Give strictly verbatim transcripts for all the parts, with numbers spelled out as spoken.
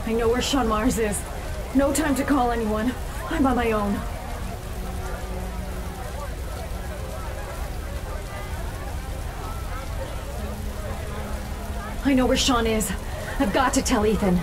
I know where Sean Mars is. No time to call anyone. I'm on my own. I know where Sean is. I've got to tell Ethan.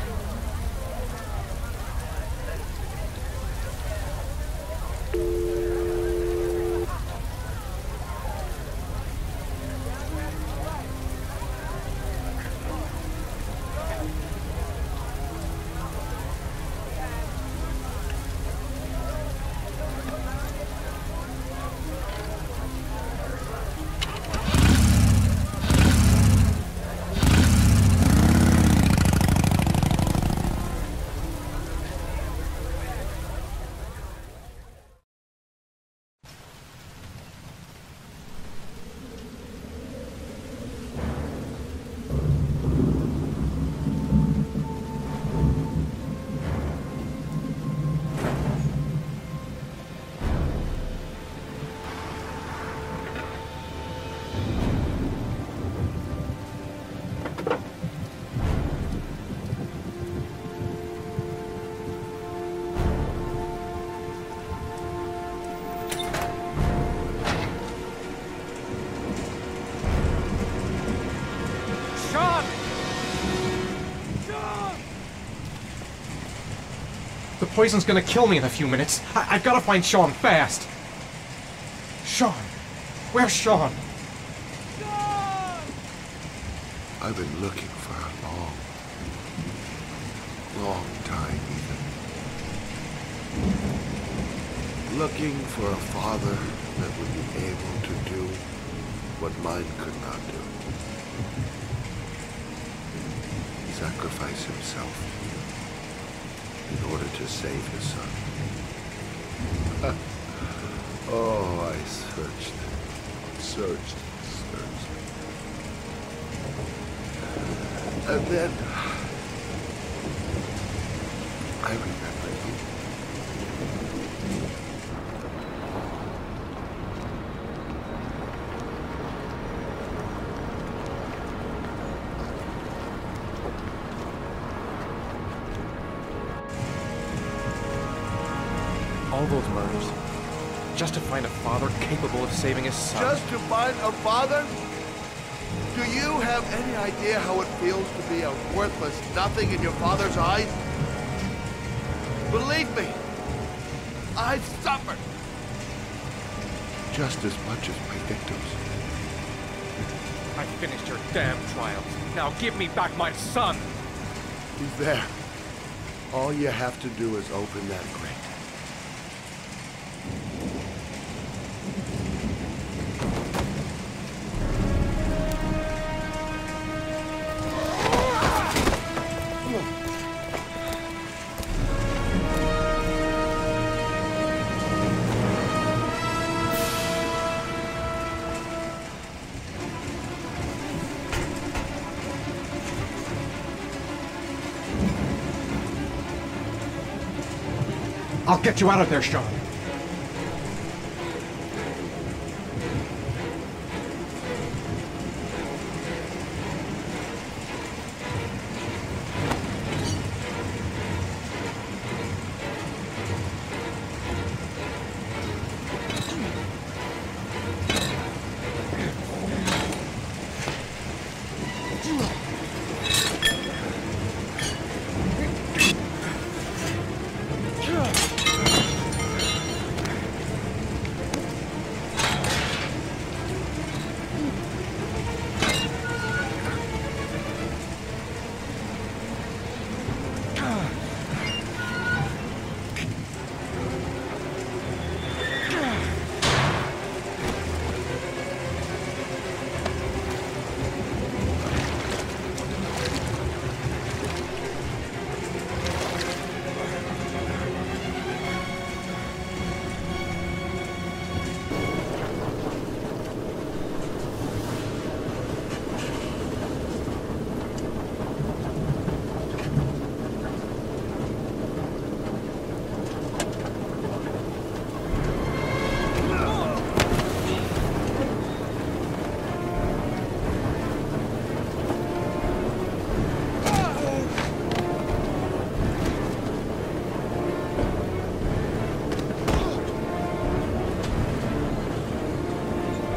The poison's gonna kill me in a few minutes. I I've gotta find Sean fast. Sean! Where's Sean? Sean! I've been looking for a long, long time, Ethan. Looking for a father that would be able to do what mine could not do. Sacrifice himself in order to save his son. Oh, I searched, searched, searched. And then I remembered you. All those murders, just to find a father capable of saving his son. Just to find a father? Do you have any idea how it feels to be a worthless nothing in your father's eyes? Believe me, I've suffered just as much as my victims. I finished your damn trials. Now give me back my son! He's there. All you have to do is open that grate. I'll get you out of there, Sean.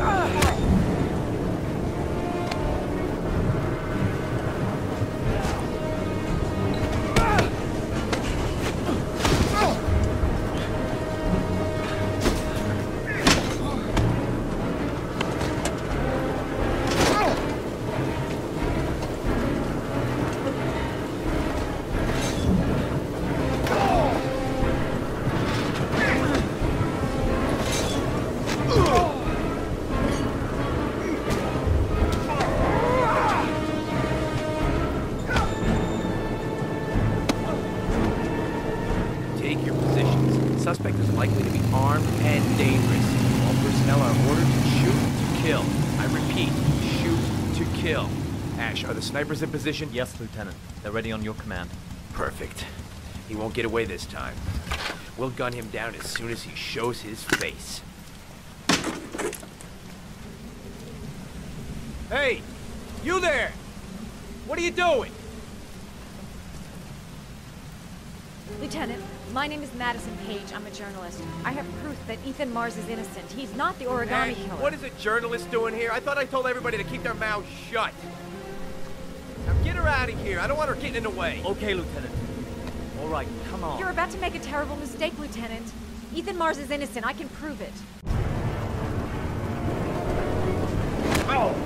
Suspect is likely to be armed and dangerous. All personnel are ordered to shoot to kill. I repeat, shoot to kill. Ash, are the snipers in position? Yes, Lieutenant. They're ready on your command. Perfect. He won't get away this time. We'll gun him down as soon as he shows his face. Hey! You there! What are you doing? Lieutenant, my name is Madison Page. I'm a journalist. I have proof that Ethan Mars is innocent. He's not the origami Hey, killer. what is a journalist doing here? I thought I told everybody to keep their mouths shut. Now get her out of here. I don't want her getting in the way. Okay, Lieutenant. All right, come on. You're about to make a terrible mistake, Lieutenant. Ethan Mars is innocent. I can prove it. Oh!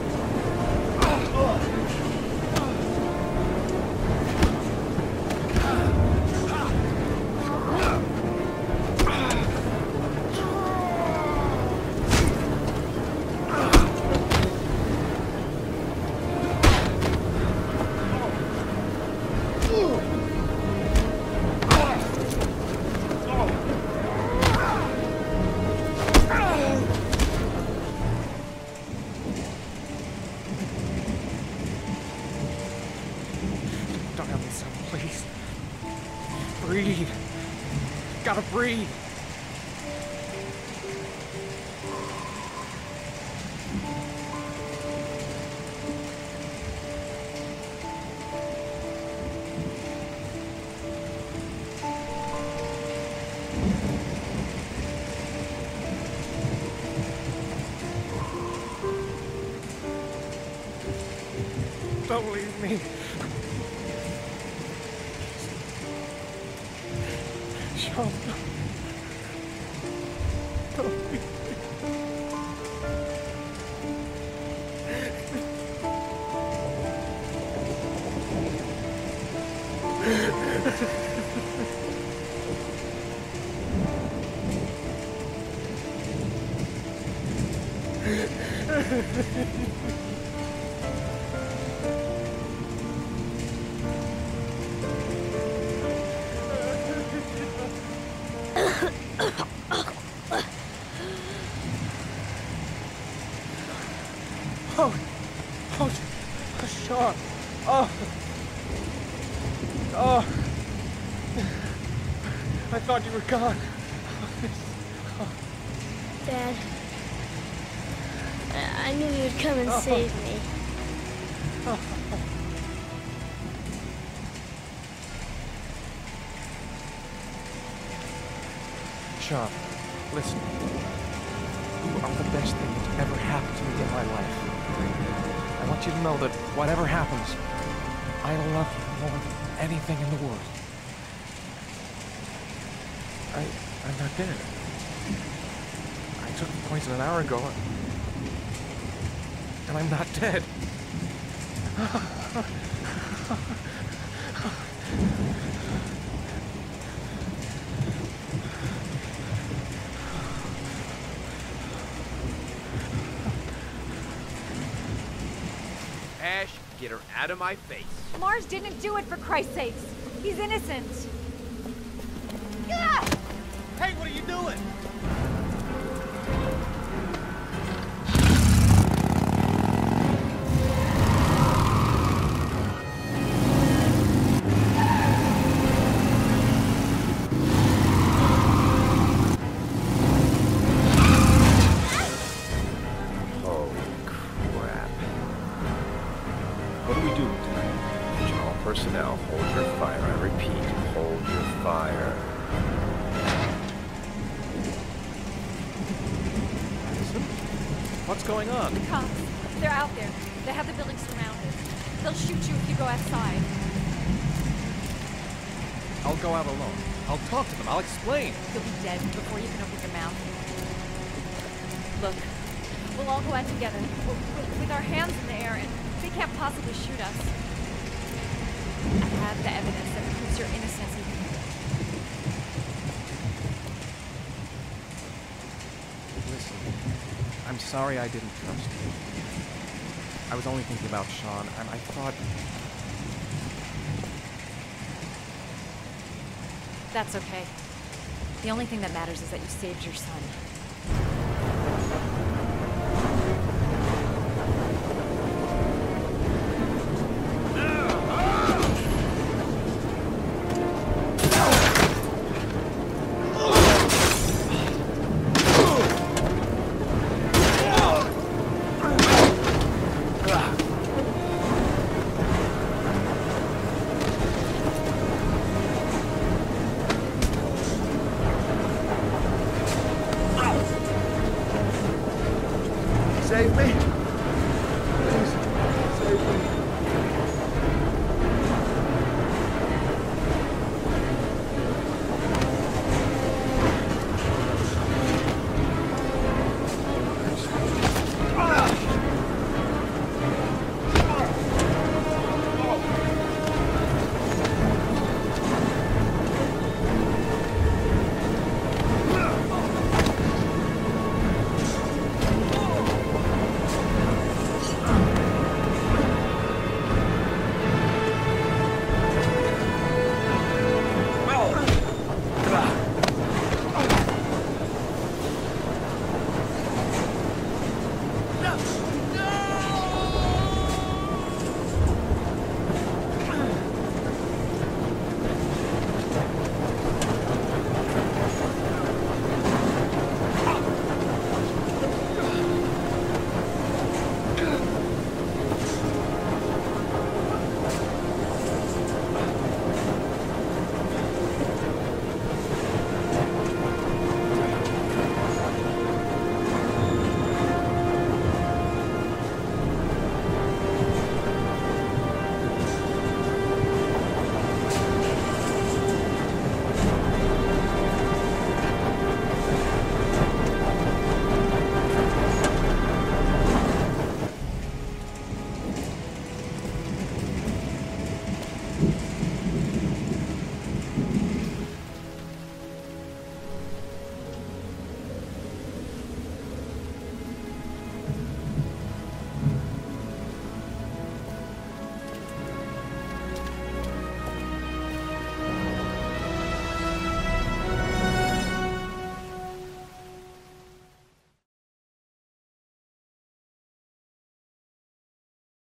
Please. Breathe. Gotta breathe. Don't leave me. Sean. Don't leave me. Oh, oh, Sean. Oh, oh. I thought you were gone. Dad, I, I knew you'd come and Oh. save me. Oh. Sean, listen. You are the best thing that's ever happened to me in my life. I want you to know that whatever happens, I love you more than anything in the world. I, I'm not dead. I took the poison an hour ago, and I'm not dead. Ash, get her out of my face. Mars didn't do it, for Christ's sakes. He's innocent. Hey, what are you doing? Holy crap. What do we do tonight? To all personnel, hold your fire. I repeat, hold your fire. What's going on? The cops. They're out there. They have the building surrounded. They'll shoot you if you go outside. I'll go out alone. I'll talk to them. I'll explain. You'll be dead before you can open your mouth. Look, we'll all go out together, with, with our hands in the air, and they can't possibly shoot us. I have the evidence that proves your innocence. Listen, I'm sorry I didn't trust you. I was only thinking about Sean, and I thought... That's okay. The only thing that matters is that you saved your son. Save me?